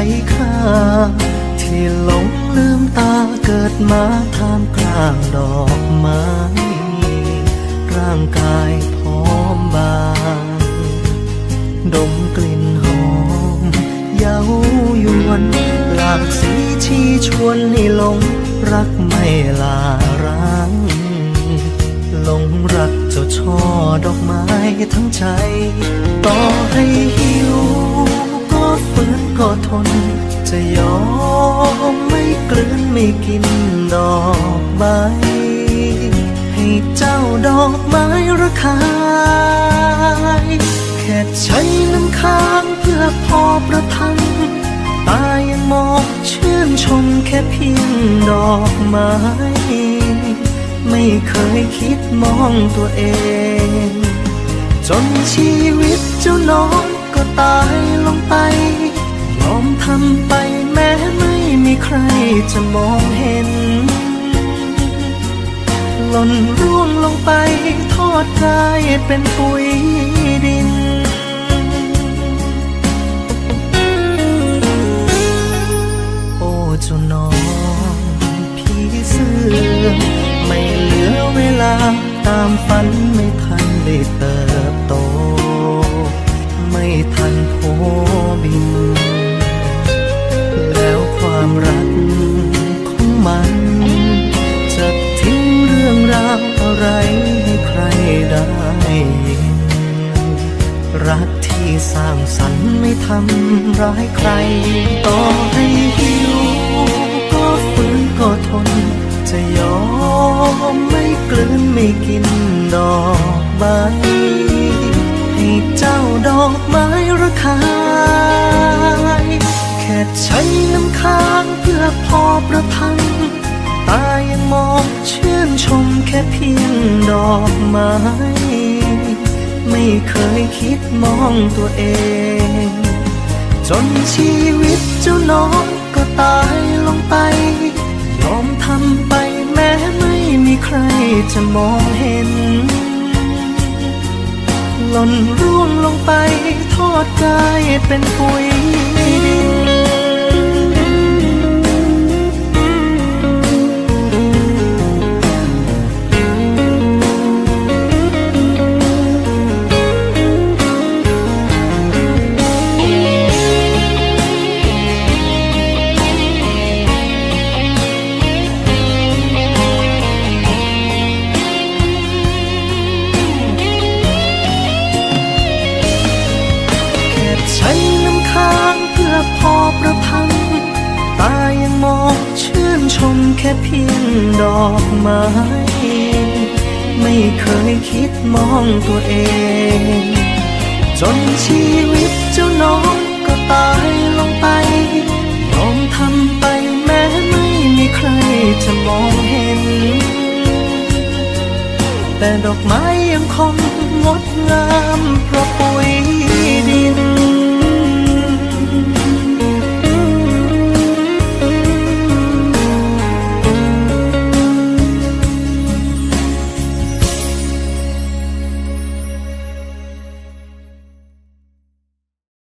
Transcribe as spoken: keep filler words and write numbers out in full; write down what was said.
ค่าที่หลงลืมตาเกิดมาท่ามกลางดอกไม้ร่างกายพร้อมบานดมกลิ่นหอมเย้ายวนหลากสีชี้ชวนให้หลงรักไม่ลาร้างหลงรักเจ้าช่อดอกไม้ทั้งใจต่อให้หิวก็ฝืนก็ทนจะยอมไม่กลืนไม่กินดอกใบให้เจ้าดอกไม้ระคายแค่ใช้น้ำค้างเพื่อพอประทังตายังมองชื่นชมแค่เพียงดอกไม้ไม่เคยคิดมองตัวเองจนชีวิตเจ้าน้องก็ตายลงไปยอมทำไปแม้ไม่มีใครจะมองเห็นหล่นร่วงลงไปทอดกายเป็นปุ๋ยดินโอ้เจ้าน้องพี่เสื้อไม่เหลือเวลาตามฝันไม่ทันได้เติบโตไม่ทันโผบินแล้วความรักของมันจะทิ้งเรื่องราวอะไรให้ใครได้ยินรักที่สร้างสรรค์ไม่ทำร้ายใครต่อให้หิวก็ฝืนก็ทนจะยอมไม่กลืนไม่กินดอกใบให้เจ้าดอกไม้ระคายแค่ใช้น้ำค้างเพื่อพอประทังตายังมองชื่นชมแค่เพียงดอกไม้ไม่เคยคิดมองตัวเองจนชีวิตเจ้าน้องก็ตายลงไปยอมทำไปแม้ไม่มีใครจะมองเห็นหล่นร่วงลงไปทอดกายเป็นปุ๋ยดินพอประทังตายังมองชื่นชมแค่เพียงดอกไม้ไม่เคยคิดมองตัวเองจนชีวิตเจ้าน้องก็ตายลงไปยอมทำไปแม้ไม่มีใครจะมองเห็นแต่ดอกไม้ยังคงงดงามเพราะปุ๋ยดิน